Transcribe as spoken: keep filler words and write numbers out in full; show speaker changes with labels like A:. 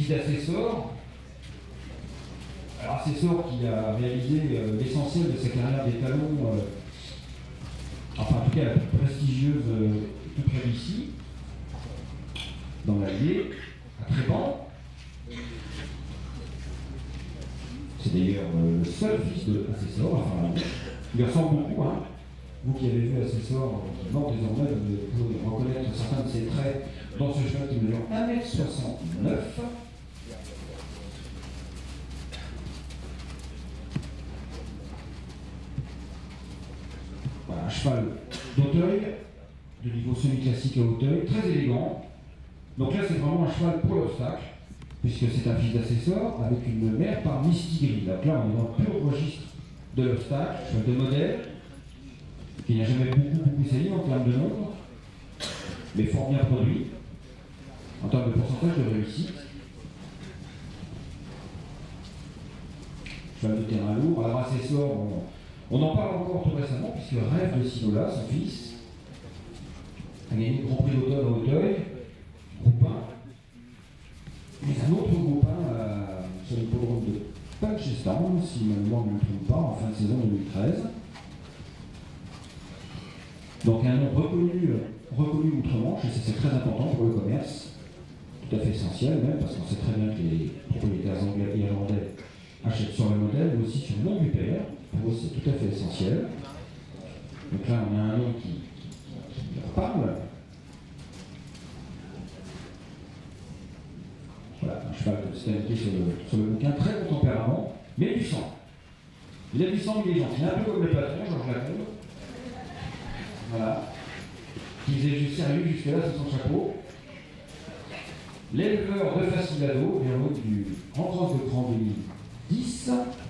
A: fils d'Assessor. Alors Assessor qui a réalisé euh, l'essentiel de sa carrière d'étalon, euh, enfin en tout cas la plus prestigieuse euh, tout près d'ici, dans l'Allier, à Tréban. C'est d'ailleurs euh, le seul fils de Assessor, enfin il ressemble beaucoup, hein. Vous qui avez vu Assessor, qui mort désormais, vous pouvez reconnaître certains de ses traits dans ce cheval qui mesure un mètre soixante-neuf. Voilà, un cheval d'Auteuil, de niveau semi-classique à Auteuil, très élégant. Donc là, c'est vraiment un cheval pour l'obstacle, puisque c'est un fils d'Assessor avec une mère par Mistigris. Donc là, on est dans le pur registre de l'obstacle, cheval de modèle, qui n'a jamais beaucoup, beaucoup saigné en termes de nombre, mais fort bien produit, en termes de pourcentage de réussite. Cheval de terrain lourd. Alors Assessor, on, on en parle encore tout récemment, puisque Rêve de Sinola, son fils, a gagné le Grand Prix d'automne à Auteuil, groupe un, mais un autre groupe un euh, sur l'hippodrome de Punchestan, si ma mémoire ne me trompe pas, en fin de saison deux mille treize. Donc un nom reconnu, reconnu outre-Manche, et c'est très important pour le commerce, tout à fait essentiel même, parce qu'on sait très bien que les propriétaires anglais et irlandais achètent sur le modèle, mais aussi sur le nom du père. Pour eux, c'est tout à fait essentiel. Donc là, on a un nom qui, qui, qui leur parle. Voilà, un cheval de stabilité sur le, sur le bouquin, très bon tempérament, mais du sang. Il a du sang, il est gentil, un peu comme le patron, Georges Lacombe. Voilà, qui faisait juste sérieux jusque-là sous son chapeau. L'éleveur de Facilado, héros du Grand Cross de Grand deux mille dix.